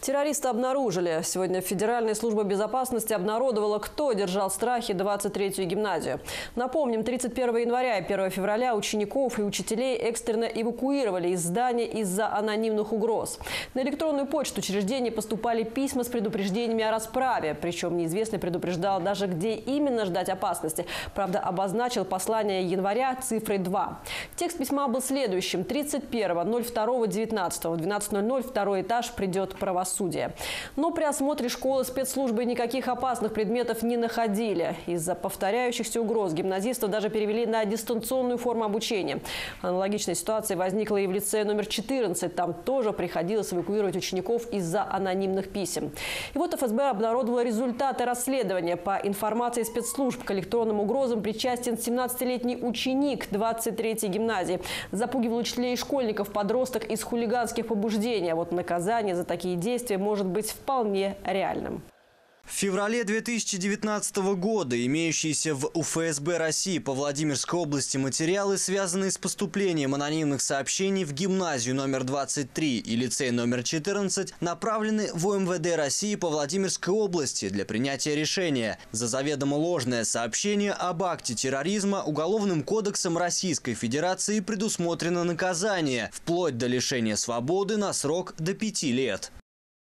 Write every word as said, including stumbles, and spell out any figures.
Террориста обнаружили. Сегодня Федеральная служба безопасности обнародовала, кто держал в страхе двадцать третью гимназию. Напомним, тридцать первого января и первого февраля учеников и учителей экстренно эвакуировали из здания из-за анонимных угроз. На электронную почту учреждений поступали письма с предупреждениями о расправе. Причем неизвестный предупреждал даже, где именно ждать опасности. Правда, обозначил послание января цифрой два. Текст письма был следующим. тридцать первого ноль второго девятнадцатого в двенадцать ноль ноль второй этаж придет правосудие. Но при осмотре школы спецслужбы никаких опасных предметов не находили. Из-за повторяющихся угроз гимназистов даже перевели на дистанционную форму обучения. Аналогичная ситуация возникла и в лицее номер четырнадцать. Там тоже приходилось эвакуировать учеников из-за анонимных писем. И вот эф эс бэ обнародовала результаты расследования. По информации спецслужб, к электронным угрозам причастен семнадцатилетний ученик двадцать третьей гимназии. Запугивал учителей и школьников подросток из хулиганских побуждений. А вот наказание за такие действия может быть вполне реальным. В феврале две тысячи девятнадцатого года имеющиеся в у эф эс бэ России по Владимирской области материалы, связанные с поступлением анонимных сообщений в гимназию номер двадцать три и лицей номер четырнадцать, направлены в у эм вэ дэ России по Владимирской области для принятия решения. За заведомо ложное сообщение об акте терроризма Уголовным кодексом Российской Федерации предусмотрено наказание вплоть до лишения свободы на срок до пяти лет.